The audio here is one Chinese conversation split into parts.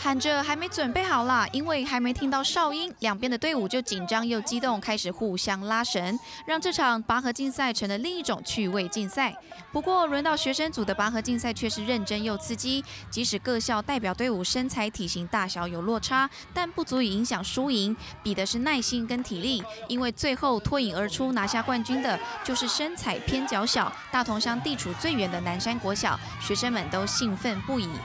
喊着还没准备好啦，因为还没听到哨音，两边的队伍就紧张又激动，开始互相拉绳，让这场拔河竞赛成了另一种趣味竞赛。不过，轮到学生组的拔河竞赛却是认真又刺激，即使各校代表队伍身材体型大小有落差，但不足以影响输赢，比的是耐心跟体力。因为最后脱颖而出拿下冠军的，就是身材偏较小、大同乡地处最远的南山国小，学生们都兴奋不已。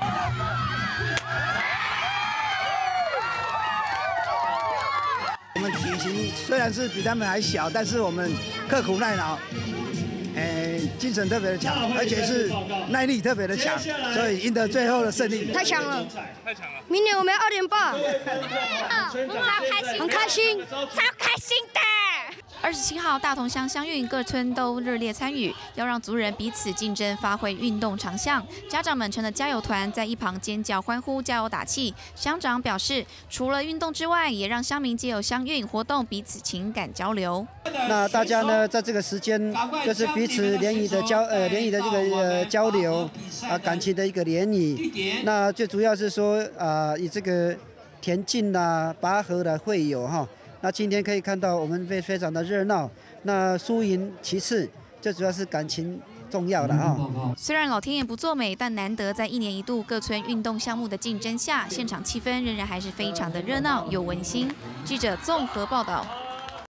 我们体型虽然是比他们还小，但是我们刻苦耐劳，精神特别的强，而且是耐力特别的强，所以赢得最后的胜利。 太强了，太强了！明年我们要2.8，很开心，超开心的。 27号大同乡乡运各村都热烈参与，要让族人彼此竞争，发挥运动长项。家长们成了加油团，在一旁尖叫欢呼，加油打气。乡长表示，除了运动之外，也让乡民藉由乡运活动彼此情感交流。 那大家呢，在这个时间就是彼此联谊的这个交流感情的一个联谊。那最主要是说以这个田径啦、拔河的会友哈。那今天可以看到我们非常的热闹，那输赢其次，最主要是感情重要的哈。 虽然老天爷不作美，但难得在1年1度各村运动项目的竞争下，现场气氛仍然还是非常的热闹又温馨。记者综合报道。